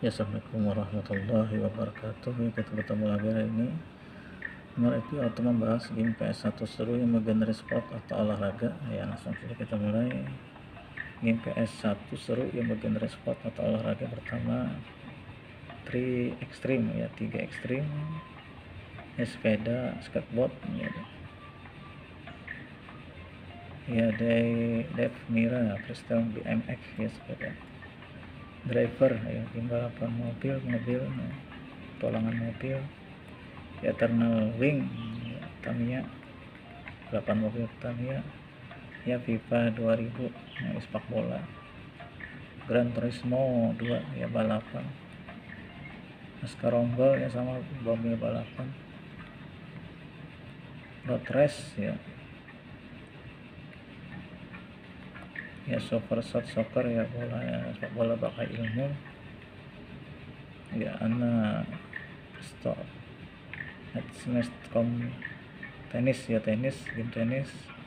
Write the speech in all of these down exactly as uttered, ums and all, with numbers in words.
Ya, assalamualaikum warahmatullahi wabarakatuh. Ya, kita bertemu lagi hari ini mereview atau membahas game P S satu seru yang bergenre sport atau olahraga. Ya, langsung saja kita mulai. Game P S satu seru yang bergenre sport atau olahraga pertama tiga Extreme, ya tiga Extreme, ya sepeda skateboard, ya, ya dari Dev Mira freestyle B M X, ya sepeda driver, ya game balapan mobil mobil polangan mobil, ya Eternal Wing, ya, Tamiya delapan mobil Tamiya, ya FIFA dua ribu, ya, sepak bola, Gran Turismo dua, ya balapan, NASCAR Rumble, ya sama mobil balapan, Road Race, ya ya Super Shot Soccer, ya bola, ya sepak bola pakai ilmu, ya Ana Stop Smash Com tenis, ya tenis game tenis,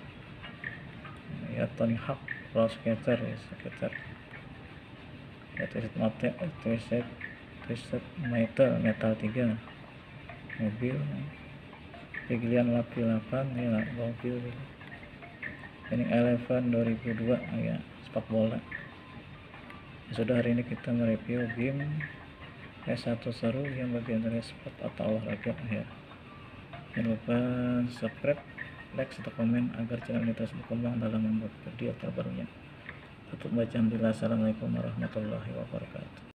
ya Tony Hawk Pro Skater, ya skater, ya Twisted Metal Twisted Twisted Metal Metal tiga mobil, Piglian Lucky delapan, ya mobil, Winning Eleven dua ribu dua, ya sepak bola. Ya, sudah, hari ini kita mereview game P S satu seru yang bagian dari sport atau olahraga, ya. Jangan lupa subscribe, like, serta komen agar channel ini terus berkembang dalam membuat video terbarunya. Tutup baca, alhamdulillah. Assalamualaikum warahmatullahi wabarakatuh.